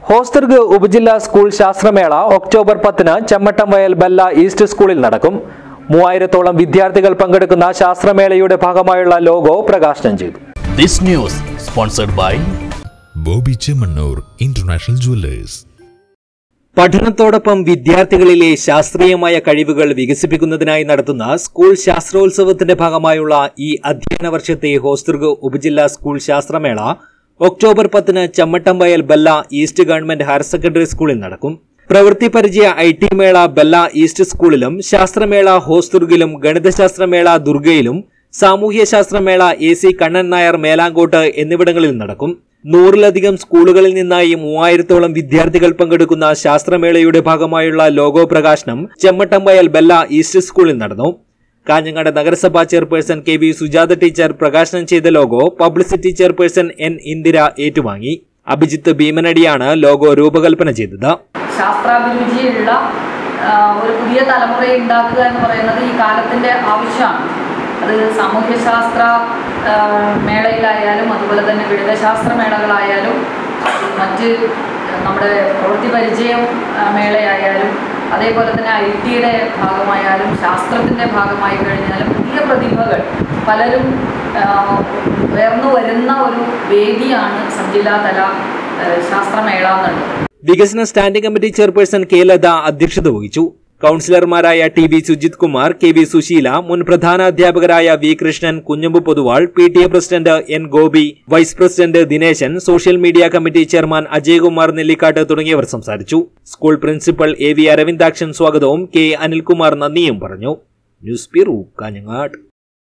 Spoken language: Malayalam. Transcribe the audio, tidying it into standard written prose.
ഹോസ്ദുർഗ് ഉപജില്ലാ സ്കൂൾ ശാസ്ത്രമേള ഒക്ടോബർ 10 ചമ്മട്ടംവയൽ ബെല്ല ഈസ്റ്റ് സ്കൂളിൽ നടക്കും. 3000-ഓളം വിദ്യാർത്ഥികൾ പങ്കെടുക്കുന്ന ശാസ്ത്രമേളയുടെ ഭാഗമായുള്ള ലോഗോ പ്രകാശനം ചെയ്തു. This news sponsored by Bobby Chemmanur international jewellers. പഠനത്തോടൊപ്പം വിദ്യാർത്ഥികളിലെ ശാസ്ത്രീയമായ കഴിവുകൾ വികസിപ്പിക്കുന്നതിനായി നടത്തുന്ന സ്കൂൾ ശാസ്ത്രോത്സവത്തിന്റെ ഭാഗമായുള്ള ഈ അധ്യയന വർഷത്തെ ഹോസ്ദുർഗ് ഉപജില്ലാ സ്കൂൾ ശാസ്ത്രമേള October 10 Chammattamvayal Bella east government higher secondary സ്കൂളിൽ നടക്കും. പ്രവൃത്തി പരിചയ IT മേള ബെല്ല ഈസ്റ്റ് സ്കൂളിലും, ശാസ്ത്രമേള ഹോസ്ദുർഗിലും, ഗണിതശാസ്ത്രമേള ദുർഗയിലും, സാമൂഹ്യശാസ്ത്രമേള AC കണ്ണൻ നായർ മേലാങ്കോട്ട് എന്നിവിടങ്ങളിൽ നടക്കും. 100-ലധികം സ്കൂളുകളിൽ നിന്നായി 3000-ഓളം വിദ്യാർത്ഥികൾ പങ്കെടുക്കുന്ന ശാസ്ത്രമേളയുടെ ഭാഗമായുള്ള ലോഗോ പ്രകാശനം ചെമ്മട്ടംവയൽ ബെല്ല ഈസ്റ്റ് സ്കൂളിൽ നടന്നു. കാഞ്ഞങ്ങാട് നഗരസഭാ ചെയർപേഴ്സൺ KV സുജാത ടീച്ചർ പ്രകാശനം ചെയ്ത logo publicity chairperson N Indira ഏറ്റുവാങ്ങി. അഭിജിത്ത് ഭീമനടിയാണ് ലോഗോ രൂപകൽപ്പന ചെയ്തത്. ശാസ്ത്രാഭിരുചിയുള്ള ഒരു പുതിയ തലമുറയെ ഉണ്ടാക്കുക എന്ന് പറയുന്നത് ഈ കാലത്തിന്റെ ആവശ്യമാണ്. അത് സാമൂഹ്യശാസ്ത്ര മേളയിലായാലും അതുപോലെ തന്നെ ഗണിതശാസ്ത്ര മേളകളായാലും മറ്റ് നമ്മുടെ പ്രവൃത്തി പരിചയം മേളയായാലും അതേപോലെ തന്നെ IT-യുടെ ഭാഗമായാലും ശാസ്ത്രത്തിൻ്റെ ഭാഗമായി കഴിഞ്ഞാലും പുതിയ പ്രതിഭകൾ പലരും ഉയർന്നു വരുന്ന ഒരു വേദിയാണ് സബ്ജില്ലാതല ശാസ്ത്രമേള എന്നുള്ളത്. വികസന standing committee chairperson K Latha അധ്യക്ഷത വഹിച്ചു. കൌൺസിലർമാരായ TB സുജിത് കുമാർ, KV സുശീല, മുൻ പ്രധാനാധ്യാപകരായ V Krishnan, Kunhambu Poduval, PTA president N Gopi, vice president Dineshan, social media committee chairman Ajaykumar Nellikkat തുടങ്ങിയവർ സംസാരിച്ചു. സ്കൂൾ പ്രിൻസിപ്പൽ AV അരവിന്ദാക്ഷൻ സ്വാഗതവും K അനിൽകുമാർ നന്ദിയും പറഞ്ഞു. News bureau, Kanhangad.